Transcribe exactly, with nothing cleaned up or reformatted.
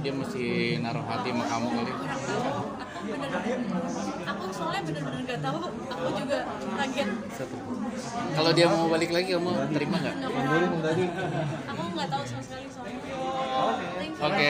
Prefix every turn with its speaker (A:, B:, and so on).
A: dia mesti naruh hati sama kamu kali.
B: Kurang tahu. Aku bener, aku soalnya bener-bener nggak tahu. Aku juga kaget.
A: Satu. Kalau dia mau balik lagi kamu terima nggak?
B: Nggak pernah. Aku nggak tahu sama